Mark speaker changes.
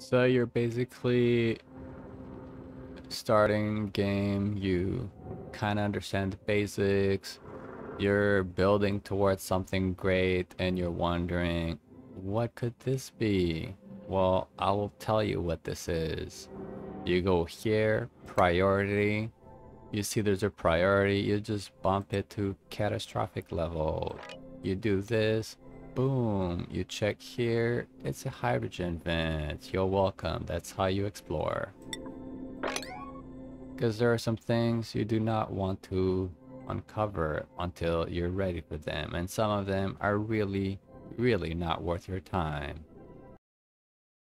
Speaker 1: So you're basically starting game, you kind of understand the basics, you're building towards something great, and you're wondering, what could this be? Well, I will tell you what this is. You go here, priority. You see there's a priority, you just bump it to catastrophic level. You do this, boom, you check here, it's a hydrogen vent. You're welcome, that's how you explore. Because there are some things you do not want to uncover until you're ready for them, and some of them are really, really not worth your time.